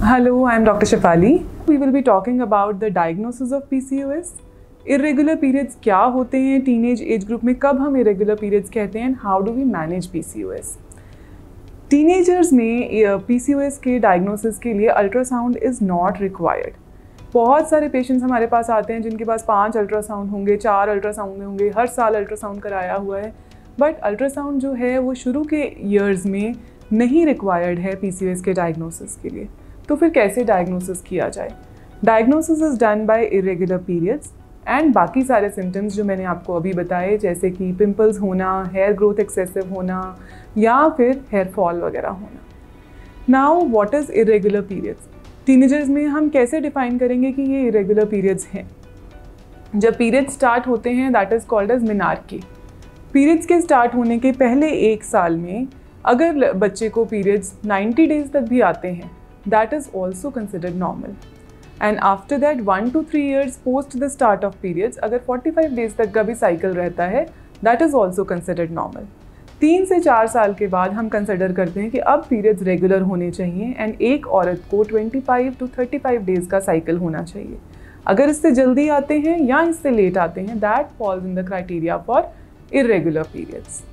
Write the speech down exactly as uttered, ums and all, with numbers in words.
Hello, I am Doctor Shefali. We will be talking about the diagnosis of P C O S. Irregular periods क्या होते हैं teenage age group में, कब हम irregular periods कहते हैं, how do we manage P C O S. Teenagers में P C O S के डायग्नोसिस के लिए अल्ट्रासाउंड इज़ नॉट रिक्वायर्ड. बहुत सारे पेशेंट्स हमारे पास आते हैं जिनके पास पांच अल्ट्रासाउंड होंगे, चार अल्ट्रासाउंड होंगे, हर साल अल्ट्रासाउंड कराया हुआ है, बट अल्ट्रासाउंड जो है वो शुरू के ईयर्स में नहीं रिक्वायर्ड है P C O S के डायग्नोसिस के लिए. तो फिर कैसे डायग्नोसिस किया जाए? Diagnosis is done by irregular periods and बाकी सारे सिम्टम्स जो मैंने आपको अभी बताए, जैसे कि पिंपल्स होना, हेयर ग्रोथ एक्सेसिव होना या फिर हेयर फॉल वगैरह होना. Now what is irregular periods? Teenagers में हम कैसे डिफाइन करेंगे कि ये इरेगुलर पीरियड्स हैं? जब पीरियड्स स्टार्ट होते हैं that is called age menarche. Periods के स्टार्ट होने के पहले एक साल में अगर बच्चे को पीरियड्स नाइन्टी डेज तक भी आते हैं, that is also considered normal. And after that one to three years post the start of periods, अगर forty-five days तक का भी cycle रहता है, that is also considered normal. तीन से चार साल के बाद हम कंसिडर करते हैं कि अब पीरियड्स रेगुलर होने चाहिए एंड एक औरत को twenty-five to thirty-five डेज का साइकिल होना चाहिए. अगर इससे जल्दी आते हैं या इससे लेट आते हैं, that falls in the criteria for irregular periods.